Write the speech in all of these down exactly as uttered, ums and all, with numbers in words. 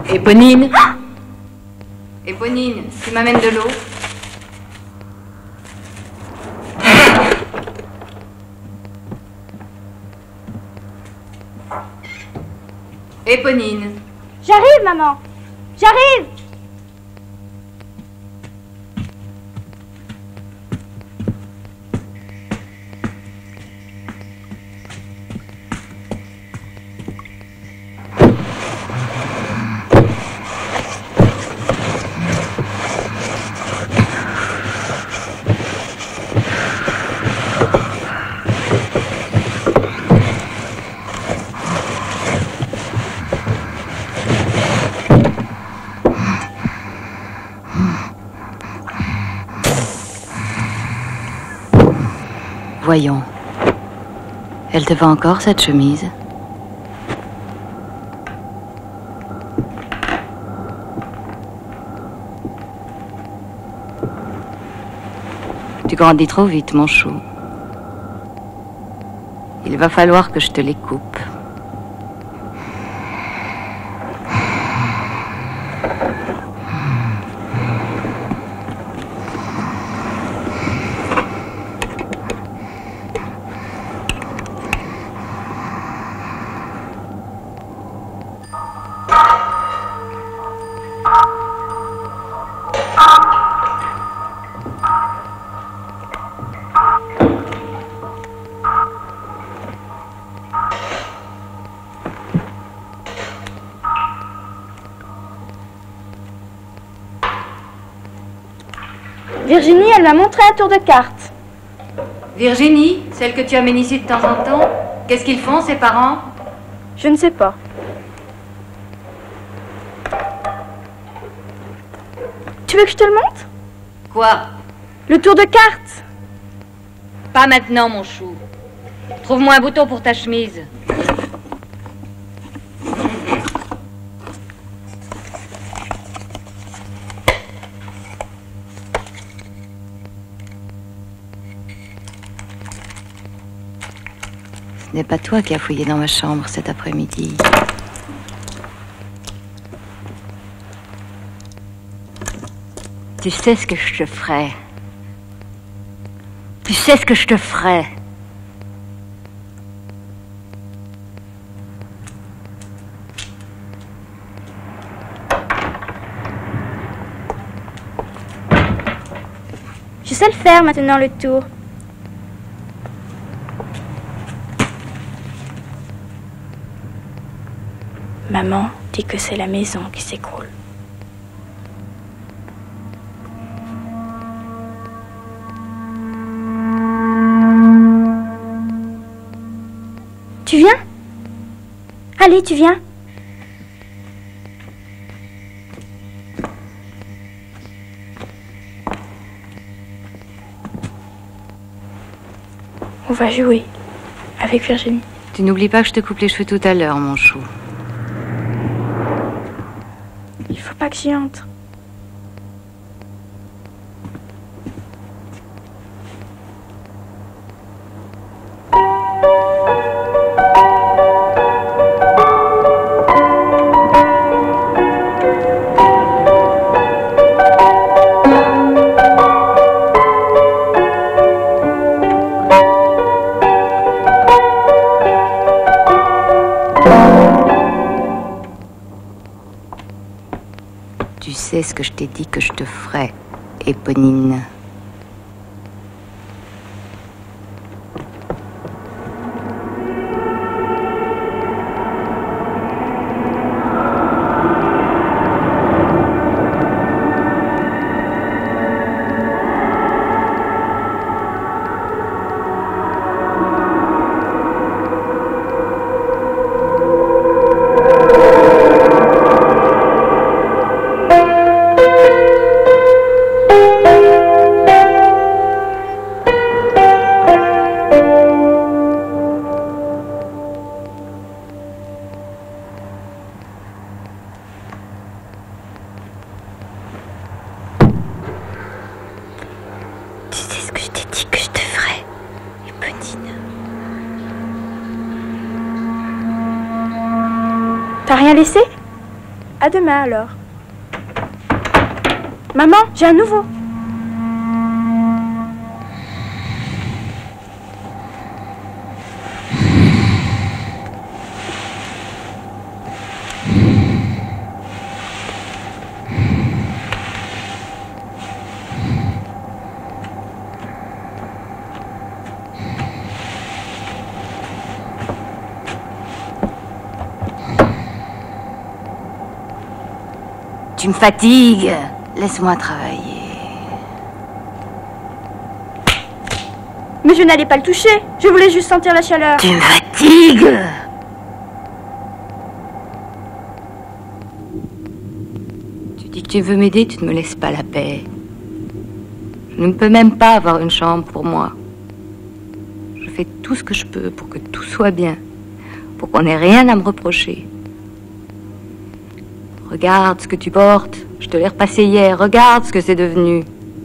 Éponine. Ah! Éponine, tu m'amènes de l'eau? Éponine. J'arrive, maman. J'arrive. Voyons. Elle te va encore, cette chemise? Tu grandis trop vite, mon chou. Il va falloir que je te les coupe. Virginie, elle m'a montré un tour de cartes. Virginie, celle que tu amènes ici de temps en temps, qu'est-ce qu'ils font, ses parents? Je ne sais pas. Tu veux que je te le montre? Quoi? Le tour de cartes. Pas maintenant, mon chou. Trouve-moi un bouton pour ta chemise. Ce n'est pas toi qui as fouillé dans ma chambre cet après-midi. Tu sais ce que je te ferai. Tu sais ce que je te ferai. Je sais le faire maintenant, le tour. Maman dit que c'est la maison qui s'écroule. Tu viens? Allez, tu viens? On va jouer avec Virginie. Tu n'oublies pas que je te coupe les cheveux tout à l'heure, mon chou. Il faut pas que j'y entre. Tu sais ce que je t'ai dit que je te ferais, Éponine. T'as rien laissé? À demain alors. Maman, j'ai un nouveau. Tu me fatigues. Laisse-moi travailler. Mais je n'allais pas le toucher. Je voulais juste sentir la chaleur. Tu me fatigues. Tu dis que tu veux m'aider, tu ne me laisses pas la paix. Je ne peux même pas avoir une chambre pour moi. Je fais tout ce que je peux pour que tout soit bien. Pour qu'on n'ait rien à me reprocher. Regarde ce que tu portes. Je te l'ai repassé hier. Regarde ce que c'est devenu.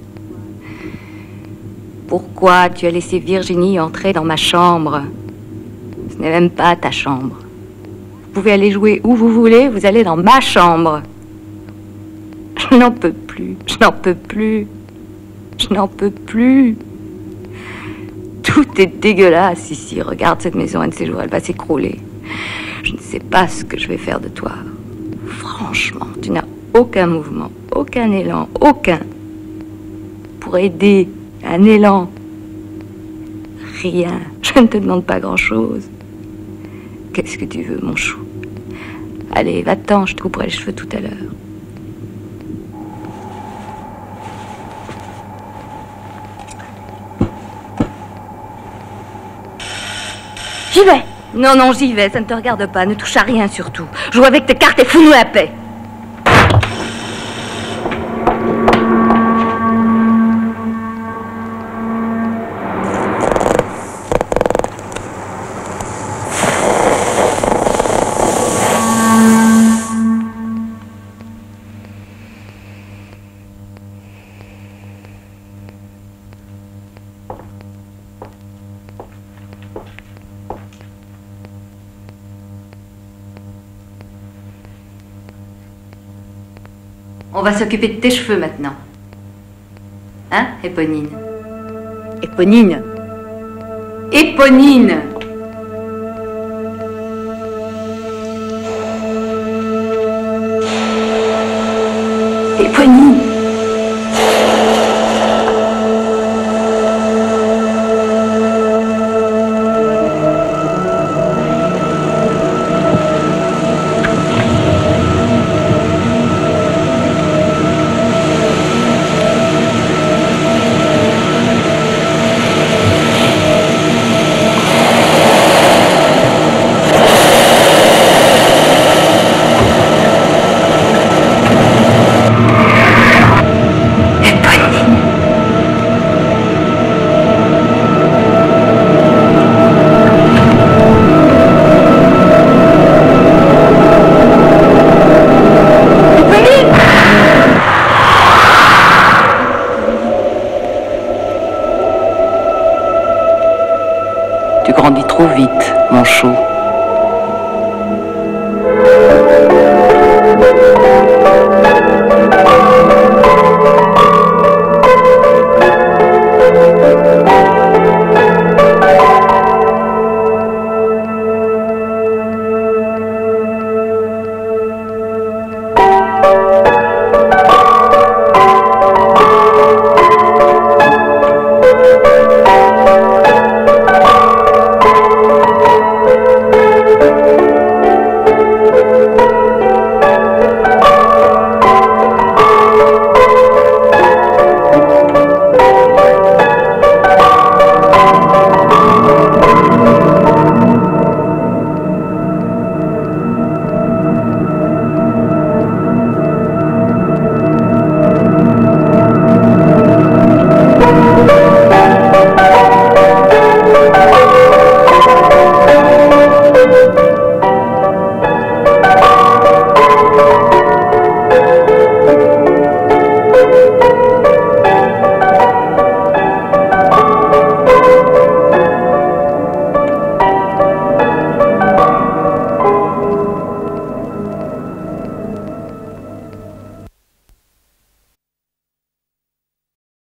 Pourquoi tu as laissé Virginie entrer dans ma chambre? Ce n'est même pas ta chambre. Vous pouvez aller jouer où vous voulez, vous allez dans ma chambre. Je n'en peux plus. Je n'en peux plus. Je n'en peux plus. Tout est dégueulasse ici. Regarde cette maison, un de ces jours, elle va s'écrouler. Je ne sais pas ce que je vais faire de toi. Franchement, tu n'as aucun mouvement, aucun élan, aucun. Pour aider, un élan. Rien. Je ne te demande pas grand-chose. Qu'est-ce que tu veux, mon chou? Allez, va-t'en, je te couperai les cheveux tout à l'heure. J'y vais. Non, non, j'y vais, ça ne te regarde pas, ne touche à rien surtout. Joue avec tes cartes et fous-nous la paix. On va s'occuper de tes cheveux maintenant. Hein, Éponine? Éponine? Éponine! Éponine! Tu grandis trop vite, mon chou.